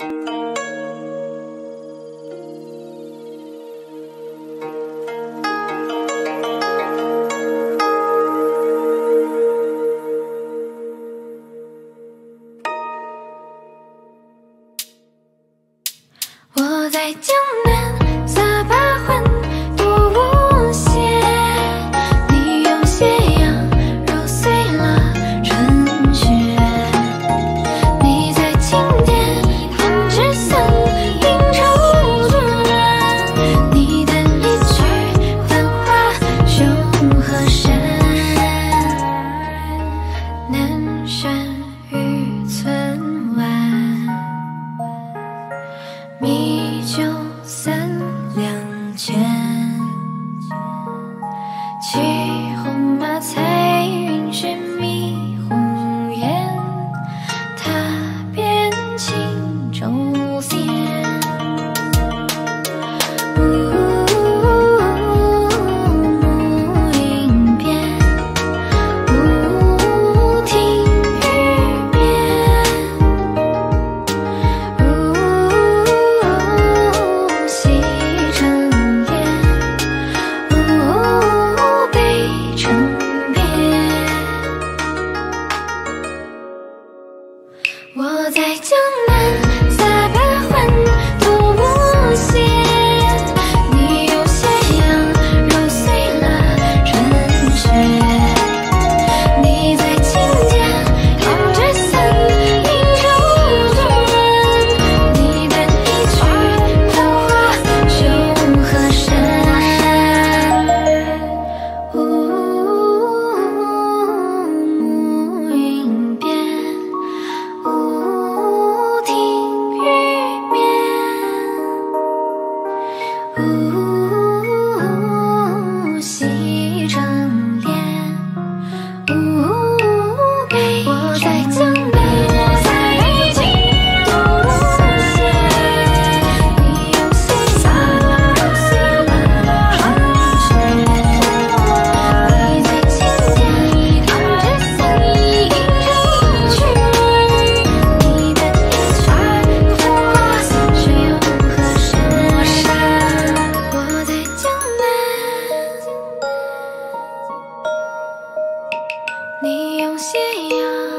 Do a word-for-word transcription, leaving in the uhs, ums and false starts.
我在江南撒把欢，多无邪。你用斜阳揉碎了春雪。你在青天弹指伞，映绸缎。你的离去繁华雄河山，南山渔村湾。米酒三两钱，骑红马彩云轩迷红颜，踏遍青州县。暮云边，雾听雨眠。西城烟，北城边。我在江南撒把欢，多无邪。你用斜阳揉碎了春雪。你在青天弹指伞，映绸缎。你的离去繁华雄河山。暮云边，雾听雨眠。西城烟，北我在江南在青多无邪。你用斜阳揉碎了春雪。你在青天弹指伞，映绸缎。你的离去繁华雄河山。我在江南，你用斜阳